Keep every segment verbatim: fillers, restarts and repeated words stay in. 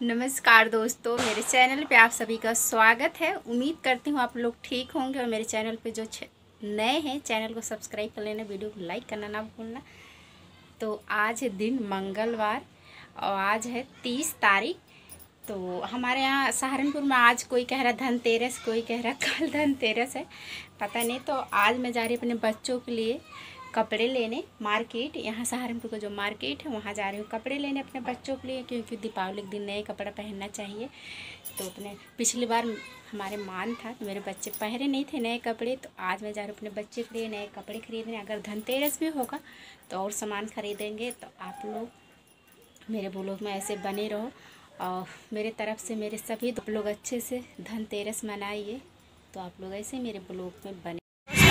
नमस्कार दोस्तों, मेरे चैनल पे आप सभी का स्वागत है। उम्मीद करती हूँ आप लोग ठीक होंगे और मेरे चैनल पे जो नए हैं चैनल को सब्सक्राइब कर लेना, वीडियो को लाइक करना ना भूलना। तो आज है दिन मंगलवार और आज है तीस तारीख। तो हमारे यहाँ सहारनपुर में आज कोई कह रहा धनतेरस, कोई कह रहा कल धनतेरस है, पता नहीं। तो आज मैं जा रही अपने बच्चों के लिए कपड़े लेने मार्केट। यहाँ सहारनपुर का जो मार्केट है वहाँ जा रही हूँ कपड़े लेने अपने बच्चों के लिए, क्योंकि दीपावली के दिन नए कपड़ा पहनना चाहिए। तो अपने पिछली बार हमारे मान था तो मेरे बच्चे पहने नहीं थे नए कपड़े, तो आज मैं जा रही हूँ अपने बच्चे के लिए नए कपड़े खरीदने। अगर धनतेरस भी होगा तो और सामान खरीदेंगे। तो आप लोग मेरे ब्लॉग में ऐसे बने रहो और मेरे तरफ से मेरे सभी तो लोग अच्छे से धनतेरस मनाइए। तो आप लोग ऐसे मेरे ब्लॉग में बने।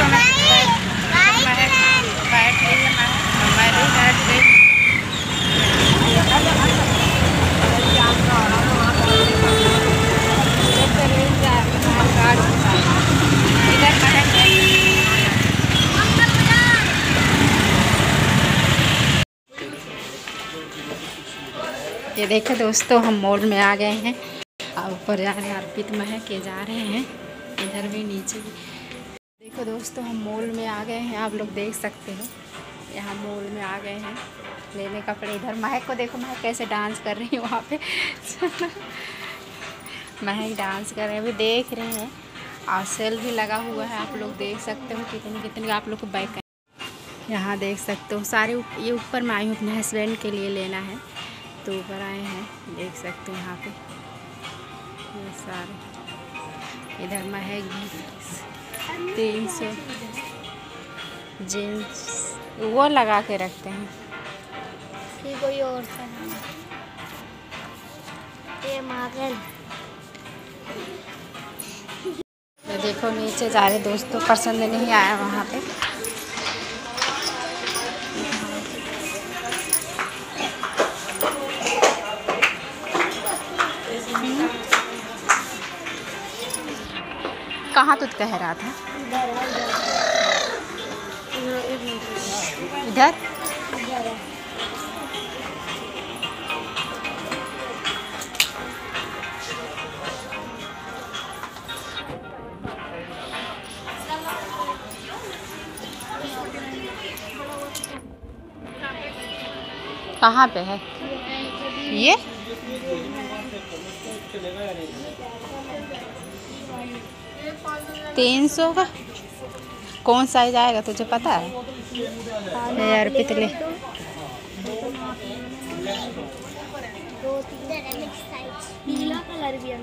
बैठ गई है मैं भी बैठ गई। ये देखो दोस्तों, हम मॉल में आ गए हैं और ऊपर जा रहे हैं, अर्पित महक के जा रहे हैं, इधर भी नीचे भी। देखो दोस्तों, हम मॉल में आ गए हैं, आप लोग देख सकते हो। यहाँ मॉल में आ गए हैं लेने कपड़े। इधर महक को देखो, महक कैसे डांस कर रही है वहाँ पे महक डांस कर रहे हैं, अभी देख रहे हैं। और सेल भी लगा हुआ है, आप लोग देख सकते हो कितनी कितनी आप लोग को बाइक यहाँ देख सकते हो। सारे ये ऊपर में आई हूँ अपने हस्बैंड के लिए लेना है, तो ऊपर आए हैं, देख सकते हो यहाँ पे ये सारे। इधर महक भी तीन सौ जीन्स वो लगा के रखते हैं। फिर कोई और सा ये मागल। तो देखो नीचे जा रहे दोस्तों, पसंद नहीं आया वहाँ पे। कहाँ तुझ कह रहा था? इधर कहाँ पे है ये? तीन सौ का कौन साइज आएगा तुझे पता है? यार पितले पीला कलर भी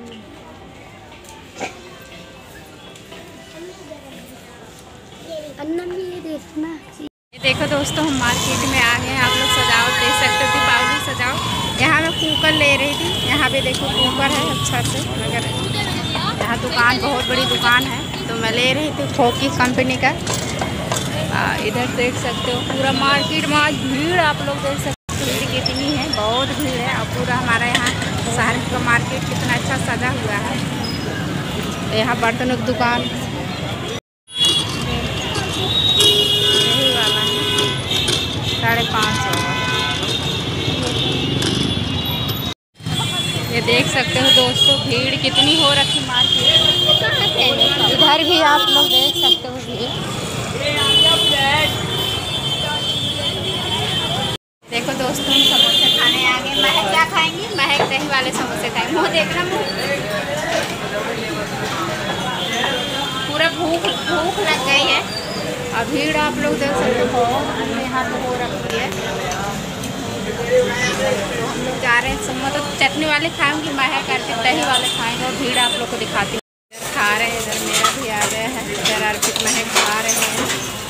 अन्ना भी ये देखना। ये देखो दोस्तों, हम मार्केट में आ गए हैं। आप लोग सजावट देख सकते हो, दीपावली सजाओ। यहाँ मैं कुकर ले रही थी, यहाँ पे देखो कुकर है अच्छा से। मगर यहाँ दुकान बहुत बड़ी दुकान है, तो मैं ले रही थी खोकी कंपनी का। आ, इधर देख सकते हो पूरा मार्केट में आज भीड़, आप लोग देख सकते हो भीड़ कितनी है, बहुत भीड़ है। और पूरा हमारा यहाँ सहारनपुर का मार्केट कितना अच्छा सजा हुआ है। तो यहाँ बर्तनों की दुकान यही वाला है, साढ़े पाँच सौ का। ये देख सकते हो दोस्तों, भीड़ कितनी हो रखी मार्केट। इधर भी आप लोग देख सकते हो भीड़। देखो दोस्तों, हम समोसे खाने आ गए। महक क्या खाएंगी? महक दही वाले समोसे खाएंगे। मुँह देखना, मुँह पूरा भूख भूख लग गई है। और भीड़ आप लोग देख सकते हो यहाँ पे हो रखी है। तो हम लोग जा रहे हैं समोसे, तो चटनी वाले खाएंगे, महक करके दही वाले खाएंगे। और भीड़ आप लोग को दिखाती हूँ। खा रहे हैं, इधर मेरा भी आ गया है, इधर अर्पित महक खा रहे हैं।